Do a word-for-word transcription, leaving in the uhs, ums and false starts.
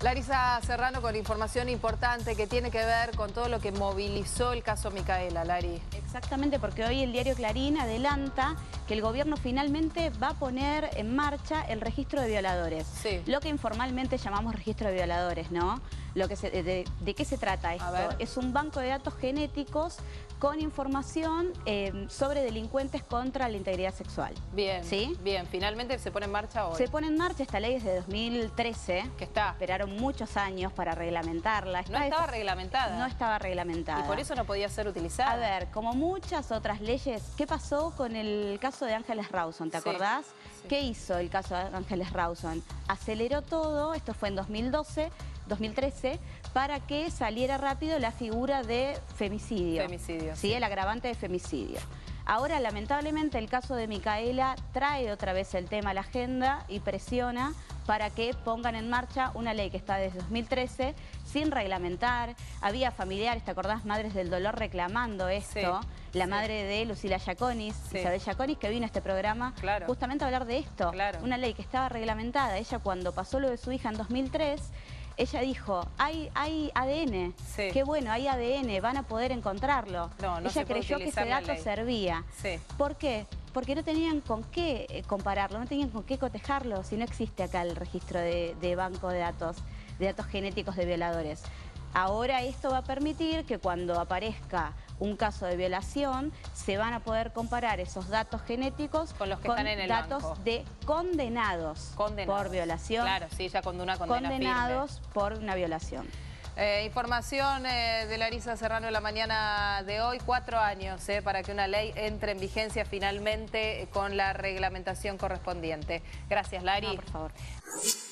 Larisa Serrano con información importante que tiene que ver con todo lo que movilizó el caso Micaela, Lari. Exactamente, porque hoy el diario Clarín adelanta que el gobierno finalmente va a poner en marcha el registro de violadores. Sí. Lo que informalmente llamamos registro de violadores, ¿no? Lo que se, de, ¿De qué se trata esto? Es un banco de datos genéticos con información eh, sobre delincuentes contra la integridad sexual. Bien, ¿sí? Bien. ¿Finalmente se pone en marcha hoy? Se pone en marcha esta ley desde dos mil trece. Que está. Esperaron muchos años para reglamentarla. No estaba esa... reglamentada. No estaba reglamentada. Y por eso no podía ser utilizada. A ver, como muchas otras leyes, ¿qué pasó con el caso de Ángeles Rawson? ¿Te sí. acordás? Sí. ¿Qué hizo el caso de Ángeles Rawson? Aceleró todo, esto fue en dos mil doce, dos mil trece, para que saliera rápido la figura de femicidio. Femicidio. Sí, el agravante de femicidio. Ahora, lamentablemente, el caso de Micaela trae otra vez el tema a la agenda y presiona para que pongan en marcha una ley que está desde dos mil trece sin reglamentar. Había familiares, ¿te acordás? Madres del dolor reclamando esto. Sí, la sí. madre de Lucila Yaconis, sí. Isabel Yaconis, que vino a este programa claro. justamente a hablar de esto. Claro. Una ley que estaba reglamentada. Ella, cuando pasó lo de su hija en dos mil tres... ella dijo, hay, hay A D N, sí. qué bueno, hay A D N, van a poder encontrarlo. No, no ella se puede creyó que ese dato ley. servía. Sí. ¿Por qué? Porque no tenían con qué compararlo, no tenían con qué cotejarlo, si no existe acá el registro de, de banco de datos, de datos genéticos de violadores. Ahora esto va a permitir que cuando aparezca un caso de violación, se van a poder comparar esos datos genéticos con los que con están en el datos banco. de condenados, condenados por violación. Claro, sí, ya con una condena condenados firme. por una violación. Eh, información eh, de Larisa Serrano en la mañana de hoy, cuatro años eh, para que una ley entre en vigencia finalmente con la reglamentación correspondiente. Gracias, Lari. No, por favor.